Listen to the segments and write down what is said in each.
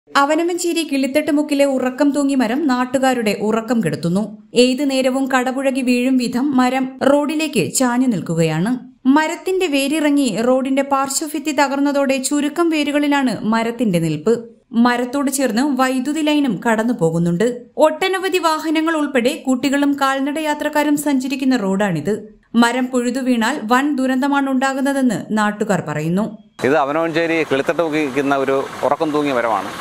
അവനമഞ്ചേരി കിളിത്തട്ടുമുക്കിലെ ഉറക്കം തൂങ്ങി മരം നാട്ടുകാരുടെ ഉറക്കം കെടുത്തുന്നു. ഏതു നേരവും കടപുഴകി വീഴും വിധം മരം റോഡിലേക്ക് ചാഞ്ഞു നിൽക്കുകയാണ്. മരത്തിന്റെ വേരിറങ്ങി റോഡിന്റെ പാർശ്വഭിത്തി തകർന്നതോടെ ചുരുക്കം വേരുകളിലാണ് മരത്തിന്റെ നിൽപ്പ്. മരത്തോട് ചേർന്ന് വൈദ്യുതി ലൈനും കടന്നു പോകുന്നുണ്ട്. ഒട്ടനവധി വാഹനങ്ങൾ ഉൾപ്പെടെ കുട്ടികളും കാൽനട യാത്രക്കാരും സഞ്ചരിക്കുന്ന റോഡാണിത്. മരം പുഴുതു വീണാൽ വൻ ദുരന്തമാണ് ഉണ്ടാകുന്നതെന്ന് നാട്ടുകാർ പറയുന്നു. ഇത് അവനമഞ്ചേരി കിളിത്തട്ടുമുക്കിക്കുന്ന ഒരു ഉറക്കം തൂങ്ങിയ മരമാണ്.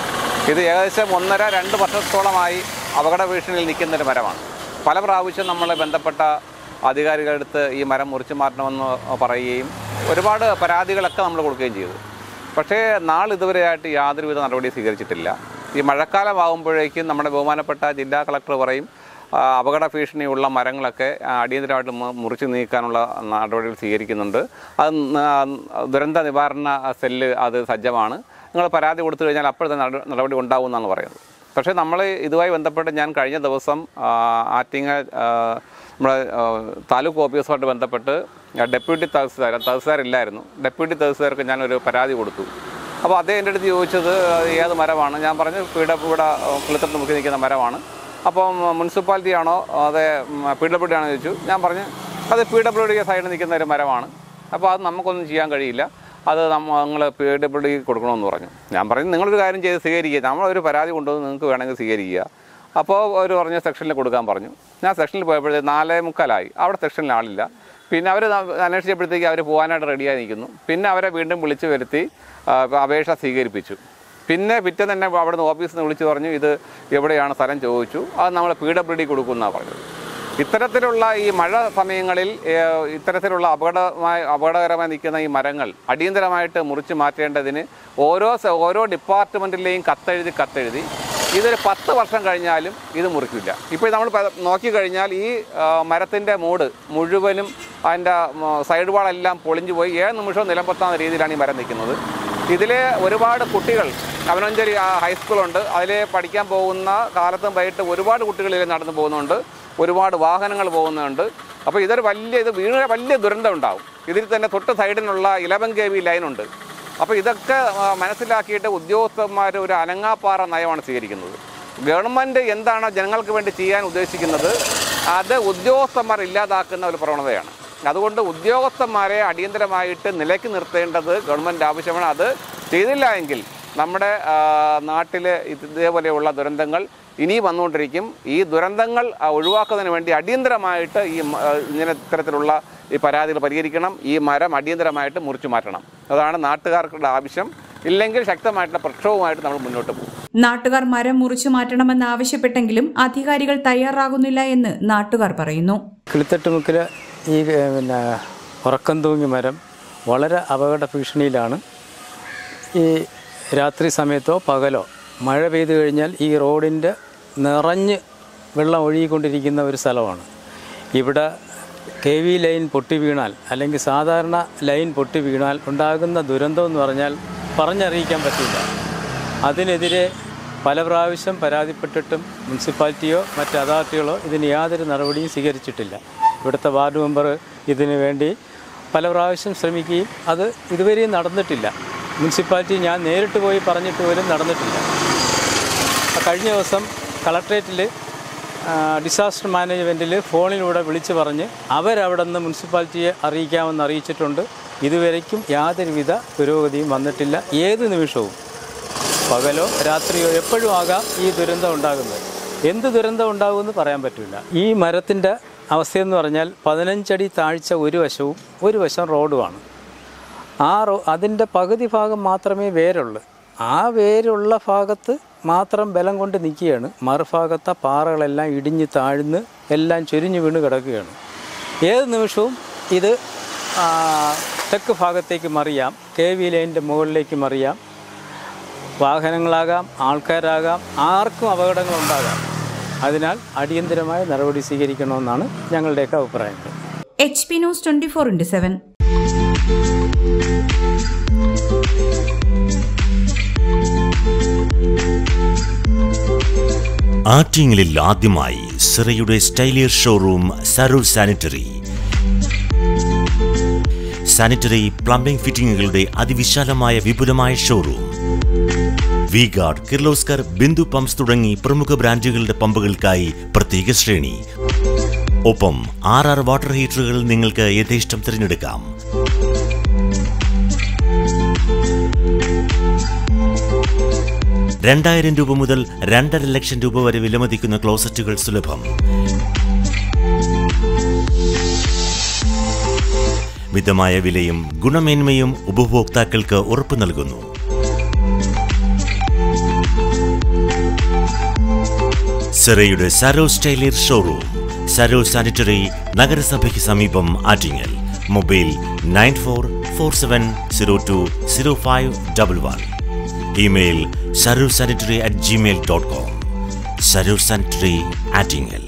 ഇത് ഏകദേശം 1.5-2 വർഷത്തോളമായി അപകട ഭീഷണിയിൽ നിൽക്കുന്നൊരു മരമാണ്. പല പ്രാവശ്യം നമ്മളെ ബന്ധപ്പെട്ട അധികാരികളെടുത്ത് ഈ മരം മുറിച്ചു മാറ്റണമെന്ന് പറയുകയും ഒരുപാട് പരാതികളൊക്കെ നമ്മൾ കൊടുക്കുകയും ചെയ്തു. പക്ഷേ ഇതുവരെയായിട്ട് യാതൊരുവിധ നടപടി സ്വീകരിച്ചിട്ടില്ല. ഈ മഴക്കാലമാകുമ്പോഴേക്കും നമ്മുടെ ബഹുമാനപ്പെട്ട ജില്ലാ കളക്ടർ പറയും അപകട ഭീഷണിയുള്ള മരങ്ങളൊക്കെ അടിയന്തരമായിട്ട് മുറിച്ച് നീക്കാനുള്ള നടപടികൾ സ്വീകരിക്കുന്നുണ്ട്. അത് ദുരന്ത നിവാരണ സെല്ല് അത് സജ്ജമാണ്. നിങ്ങൾ പരാതി കൊടുത്തു കഴിഞ്ഞാൽ അപ്പോഴത്തെ നടപടി ഉണ്ടാകുമെന്നാണ് പറയുന്നത്. പക്ഷേ നമ്മൾ ഇതുമായി ബന്ധപ്പെട്ട് ഞാൻ കഴിഞ്ഞ ദിവസം ആറ്റിങ്ങൽ നമ്മുടെ താലൂക്ക് ഓഫീസുമായിട്ട് ബന്ധപ്പെട്ട് ഡെപ്യൂട്ടി തഹസിൽദാർ ഇല്ലായിരുന്നു. ഡെപ്യൂട്ടി തഹസിൽദാർക്ക് ഞാനൊരു പരാതി കൊടുത്തു. അപ്പോൾ അദ്ദേഹം എൻ്റെ അടുത്ത് ചോദിച്ചത് ഏത് മരമാണ്. ഞാൻ പറഞ്ഞു ഇവിടെ കിളിത്തട്ടുമുക്കി നിൽക്കുന്ന മരമാണ്. അപ്പം മുനിസിപ്പാലിറ്റി ആണോ അതെ PWD ആണോ ചോദിച്ചു. ഞാൻ പറഞ്ഞു അത് PWD സൈഡിൽ നിൽക്കുന്ന ഒരു മരമാണ്. അപ്പോൾ അത് നമുക്കൊന്നും ചെയ്യാൻ കഴിയില്ല, അത് നിങ്ങൾ PWD കൊടുക്കണമെന്ന് പറഞ്ഞു. ഞാൻ പറഞ്ഞു നിങ്ങളൊരു കാര്യം ചെയ്ത് സ്വീകരിക്കുക, നമ്മളൊരു പരാതി കൊണ്ടുവന്ന് നിങ്ങൾക്ക് വേണമെങ്കിൽ സ്വീകരിക്കുക. അപ്പോൾ അവർ പറഞ്ഞ സെക്ഷനിൽ കൊടുക്കാൻ പറഞ്ഞു. ഞാൻ സെക്ഷനിൽ പോയപ്പോഴത്തേക്ക് 4:45 അവിടെ സെക്ഷനിൽ ആളില്ല. പിന്നെ അവർ അന്വേഷിച്ചപ്പോഴത്തേക്ക് അവർ പോകാനായിട്ട് റെഡിയായി നിൽക്കുന്നു. പിന്നെ അവരെ വീണ്ടും വിളിച്ചു വരുത്തി അപേക്ഷ സ്വീകരിപ്പിച്ചു. പിന്നെ പിറ്റേന്ന് തന്നെ അവിടുന്ന് ഓഫീസിൽ നിന്ന് വിളിച്ച് പറഞ്ഞു ഇത് എവിടെയാണ് സ്ഥലം ചോദിച്ചു. അത് നമ്മൾ PWD കൊടുക്കുമെന്നാണ് പറഞ്ഞത്. ഇത്തരത്തിലുള്ള ഈ മഴ സമയങ്ങളിൽ ഇത്തരത്തിലുള്ള അപകടകരമായി നിൽക്കുന്ന ഈ മരങ്ങൾ അടിയന്തരമായിട്ട് മുറിച്ച് മാറ്റേണ്ടതിന് ഓരോ ഡിപ്പാർട്ട്മെൻറ്റിലെയും കത്തെഴുതി ഇതൊരു 10 വർഷം കഴിഞ്ഞാലും ഇത് മുറിക്കില്ല. ഇപ്പോൾ നമ്മൾ നോക്കിക്കഴിഞ്ഞാൽ ഈ മരത്തിൻ്റെ മൂട് മുഴുവനും അതിൻ്റെ സൈഡ് വാളെല്ലാം പൊളിഞ്ഞു പോയി 7 നിമിഷവും നിലംപൊത്താവുന്ന രീതിയിലാണ് ഈ മരം നിൽക്കുന്നത്. ഇതിലെ ഒരുപാട് കുട്ടികൾ അവനമഞ്ചേരി ഹൈസ്കൂളുണ്ട്, അതിൽ പഠിക്കാൻ പോകുന്ന കാലത്തും വൈകിട്ട് ഒരുപാട് കുട്ടികൾ ഇതിൽ നടന്നു പോകുന്നുണ്ട്, ഒരുപാട് വാഹനങ്ങൾ പോകുന്നുണ്ട്. അപ്പോൾ ഇത് വീണ് വലിയ ദുരന്തം ഉണ്ടാവും. ഇതിൽ തന്നെ തൊട്ട് സൈഡിനുള്ള 11 kV ലൈനുണ്ട്. അപ്പോൾ ഇതൊക്കെ മനസ്സിലാക്കിയിട്ട് ഉദ്യോഗസ്ഥന്മാർ ഒരു അനങ്ങാപ്പാറ നയമാണ് സ്വീകരിക്കുന്നത്. ഗവൺമെൻറ് എന്താണോ ജനങ്ങൾക്ക് വേണ്ടി ചെയ്യാൻ ഉദ്ദേശിക്കുന്നത് അത് ഉദ്യോഗസ്ഥന്മാർ ഇല്ലാതാക്കുന്ന ഒരു പ്രവണതയാണ്. അതുകൊണ്ട് ഉദ്യോഗസ്ഥന്മാരെ അടിയന്തരമായിട്ട് നിലയ്ക്ക് നിർത്തേണ്ടത് ഗവൺമെൻറ് ആവശ്യമാണ്. അത് ചെയ്തില്ല എങ്കിൽ നമ്മുടെ നാട്ടിൽ ഇതേപോലെയുള്ള ദുരന്തങ്ങൾ ഇനി വന്നുകൊണ്ടിരിക്കും. ഈ ദുരന്തങ്ങൾ ഒഴിവാക്കുന്നതിന് വേണ്ടി അടിയന്തരമായിട്ട് ഇത്തരത്തിലുള്ള ഈ പരാതികൾ പരിഹരിക്കണം. ഈ മരം അടിയന്തരമായിട്ട് മുറിച്ചു മാറ്റണം. അതാണ് നാട്ടുകാർക്കുള്ള ആവശ്യം. ഇല്ലെങ്കിൽ ശക്തമായിട്ടുള്ള പ്രക്ഷോഭമായിട്ട് നമ്മൾ മുന്നോട്ട് പോകും. നാട്ടുകാർ മരം മുറിച്ചു മാറ്റണമെന്ന് ആവശ്യപ്പെട്ടെങ്കിലും അധികാരികൾ തയ്യാറാകുന്നില്ല എന്ന് നാട്ടുകാർ പറയുന്നു. കിളിത്തട്ടുമുക്കിലെ ഈ ഉറക്കം തൂങ്ങി മരം വളരെ അപകട ഭീഷണിയിലാണ്. ഈ രാത്രി സമയത്തോ പകലോ മഴ പെയ്തു കഴിഞ്ഞാൽ ഈ റോഡിൻ്റെ നിറഞ്ഞ് വെള്ളം ഒഴുകിക്കൊണ്ടിരിക്കുന്ന ഒരു സ്ഥലമാണ്. ഇവിടെ KV ലൈൻ പൊട്ടി വീണാൽ അല്ലെങ്കിൽ സാധാരണ ലൈൻ പൊട്ടി വീണാൽ ഉണ്ടാകുന്ന ദുരന്തം എന്ന് പറഞ്ഞാൽ പറഞ്ഞറിയിക്കാൻ പറ്റില്ല. അതിനെതിരെ പല പ്രാവശ്യം പരാതിപ്പെട്ടിട്ടും മുനിസിപ്പാലിറ്റിയോ മറ്റ് അതോറിറ്റികളോ ഇതിന് യാതൊരു നടപടിയും സ്വീകരിച്ചിട്ടില്ല. ഇവിടുത്തെ വാർഡ് മെമ്പർ ഇതിനു വേണ്ടി പല പ്രാവശ്യം ശ്രമിക്കുകയും അത് ഇതുവരെയും നടന്നിട്ടില്ല. മുനിസിപ്പാലിറ്റി ഞാൻ നേരിട്ട് പോയി പറഞ്ഞിട്ട് പോലും നടന്നിട്ടില്ല. കഴിഞ്ഞ ദിവസം കളക്ട്രേറ്റിൽ ഡിസാസ്റ്റർ മാനേജ്മെൻറ്റിൽ ഫോണിലൂടെ വിളിച്ച് പറഞ്ഞ് അവരവിടെ നിന്ന് മുനിസിപ്പാലിറ്റിയെ അറിയിക്കാമെന്ന് അറിയിച്ചിട്ടുണ്ട്. ഇതുവരേക്കും യാതൊരുവിധ പുരോഗതിയും വന്നിട്ടില്ല. ഏത് നിമിഷവും പകലോ രാത്രിയോ എപ്പോഴും ആകാം ഈ ദുരന്തം ഉണ്ടാകുന്നത്. എന്ത് ദുരന്തം ഉണ്ടാകുമെന്ന് പറയാൻ പറ്റില്ല. ഈ മരത്തിൻ്റെ അവസ്ഥയെന്ന് പറഞ്ഞാൽ 15 അടി താഴ്ച ഒരു വശം റോഡുമാണ്. അതിൻ്റെ പകുതി ഭാഗം മാത്രമേ വേരുള്ളൂ. ആ വേരുള്ള ഭാഗത്ത് മാത്രം ബലം കൊണ്ട് നിൽക്കുകയാണ്. മറുഭാഗത്തെ പാറകളെല്ലാം ഇടിഞ്ഞ് താഴ്ന്ന് എല്ലാം ചൊരിഞ്ഞു വീണ് കിടക്കുകയാണ്. ഏത് നിമിഷവും ഇത് തെക്ക് ഭാഗത്തേക്ക് മറിയാം, KV ലൈനിൻ്റെ മുകളിലേക്ക് മറിയാം. വാഹനങ്ങളാകാം, ആൾക്കാരാകാം, ആർക്കും അപകടങ്ങളുണ്ടാകാം. അതിനാൽ അടിയന്തരമായ നടപടി സ്വീകരിക്കണമെന്നാണ് ഞങ്ങളുടെയൊക്കെ അഭിപ്രായം. HP News 24/7. ആറ്റിങ്ങലിൽ ആദ്യമായി സിറയുടെ സ്റ്റൈലിയർ ഷോറൂം സരൂർ സാനിറ്ററി പ്ലംബിംഗ് ഫിറ്റിംഗുകളുടെ അതിവിശാലമായ വിപുലമായ ഷോറൂം. വി-ഗാർഡ്, കിർലോസ്കർ, ബിന്ദു പമ്പ്സ് തുടങ്ങി പ്രമുഖ ബ്രാൻഡുകളുടെ പമ്പുകൾക്കായി പ്രത്യേക ശ്രേണി. ഒപ്പം 6 വാട്ടർ ഹീറ്ററുകൾ നിങ്ങൾക്ക് യഥേഷ്ടം തിരഞ്ഞെടുക്കാം. ₹2,000 മുതൽ 2.5 ലക്ഷം വരെ വിലമതിക്കുന്ന ക്ലോസറ്റുകൾ സുലഭം. മിതമായ വിലയും ഗുണമേന്മയും ഉപഭോക്താക്കൾക്ക് ഉറപ്പു നൽകുന്നു. സിറയുടെ Saros tiler showroom, Saros sanitary, നഗരസഭയ്ക്ക് സമീപം, Attingal. Mobile 9447020511. Email sarosanitary@gmail.com. Saros sanitary, Attingal.